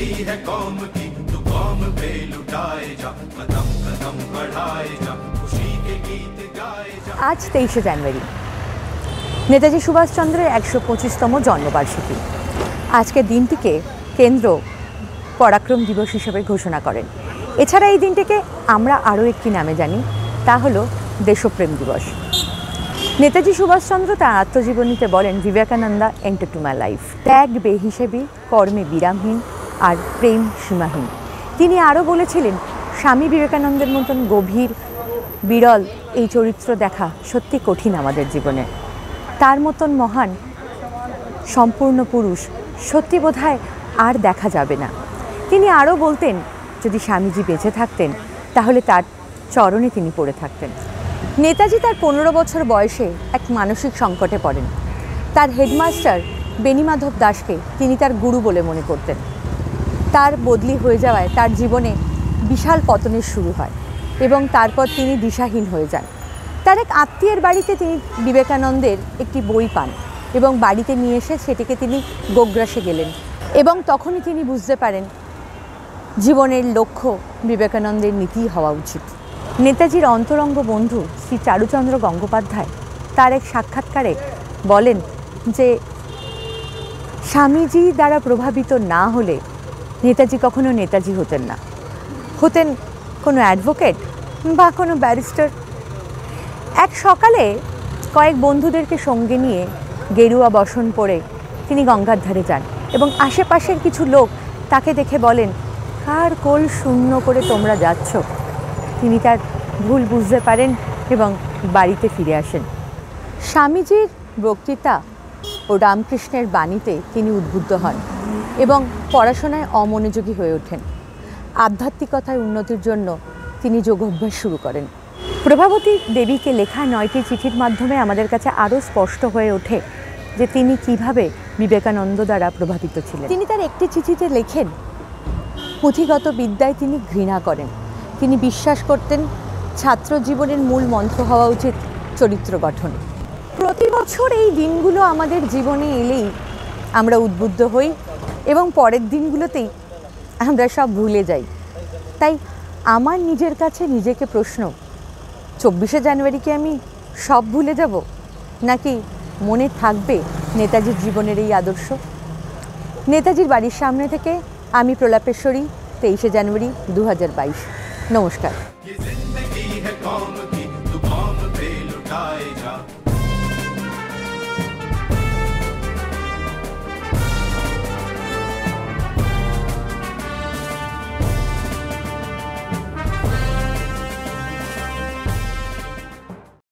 जिंदगी है कौम की, तू कौम पे लुटाए जा, कदम कदम बढ़ाए जा, खुशी के गीत गाए जा। आज 23 জানুয়ারি নেতাজি সুভাষচন্দ্রের 125তম জন্মবার্ষিকী। আজকের দিনটিকে কেন্দ্র পরাক্রম দিবস হিসেবে ঘোষণা করেন। এছাড়া এই দিনটিকে আমরা আরও একটি নামে জানি, তা হলো দেশপ্রেম দিবস। নেতাজি সুভাষচন্দ্র তাঁর আত্মজীবনীতে বলেন, Vivekananda enter to my life, ত্যাগ বেহিসেবি, কর্মে বিরামহীন, আর প্রেম সীমাহীন। তিনি আরও বলেছিলেন, স্বামী বিবেকানন্দের মতন গভীর বিরল এই চরিত্র দেখা সত্যি কঠিন আমাদের জীবনে। তার মতন মহান সম্পূর্ণ পুরুষ সত্যি বোধহয় আর দেখা যাবে না। তিনি আরও বলতেন, যদি স্বামীজি বেঁচে থাকতেন তাহলে তার চরণে তিনি পড়ে থাকতেন। নেতাজি তার 15 বছর বয়সে এক মানসিক সংকটে পড়েন। তার হেডমাস্টার বেণীমাধব দাসকে তিনি তার গুরু বলে মনে করতেন। তার বদলি হয়ে যাওয়ায় তার জীবনে বিশাল পতনের শুরু হয় এবং তারপর তিনি দিশাহীন হয়ে যান। তার এক আত্মীয়ের বাড়িতে তিনি বিবেকানন্দের একটি বই পান এবং বাড়িতে নিয়ে এসে সেটিকে তিনি গোগ্রাসে গেলেন এবং তখনই তিনি বুঝতে পারেন জীবনের লক্ষ্য বিবেকানন্দের নীতি হওয়া উচিত। নেতাজির অন্তরঙ্গ বন্ধু শ্রী চারুচন্দ্র গঙ্গোপাধ্যায় তার এক সাক্ষাৎকারে বলেন যে, স্বামীজি দ্বারা প্রভাবিত না হলে নেতাজি কখনো নেতাজি হতেন না, হতেন কোনো অ্যাডভোকেট বা কোনো ব্যারিস্টার। এক সকালে কয়েক বন্ধুদেরকে সঙ্গে নিয়ে গেরুয়া বসন পরে তিনি গঙ্গার ধারে যান এবং আশেপাশের কিছু লোক তাকে দেখে বলেন, কার কোল শূন্য করে তোমরা যাচ্ছ? তিনি তার ভুল বুঝতে পারেন এবং বাড়িতে ফিরে আসেন। স্বামীজির বক্তৃতা ও রামকৃষ্ণের বাণীতে তিনি উদ্বুদ্ধ হন এবং পড়াশোনায় অমনোযোগী হয়ে ওঠেন। আধ্যাত্মিকতায় উন্নতির জন্য তিনি যোগাভ্যাস শুরু করেন। প্রভাবতী দেবীকে লেখা 9টি চিঠির মাধ্যমে আমাদের কাছে আরও স্পষ্ট হয়ে ওঠে যে তিনি কিভাবে বিবেকানন্দ দ্বারা প্রভাবিত ছিলেন। তিনি তার একটি চিঠিতে লেখেন, পুঁথিগত বিদ্যায় তিনি ঘৃণা করেন। তিনি বিশ্বাস করতেন ছাত্র জীবনের মূল মন্ত্র হওয়া উচিত চরিত্র গঠন। প্রতি বছর এই দিনগুলো আমাদের জীবনে এলেই আমরা উদ্বুদ্ধ হই এবং পরের দিনগুলোতেই আমরা সব ভুলে যাই। তাই আমার নিজের কাছে নিজেকে প্রশ্ন, 24শে জানুয়ারিকে আমি সব ভুলে যাব নাকি মনে থাকবে নেতাজির জীবনের এই আদর্শ? নেতাজির বাড়ির সামনে থেকে আমি প্রলাপেশ্বরী, 23শে জানুয়ারি 2022। নমস্কার।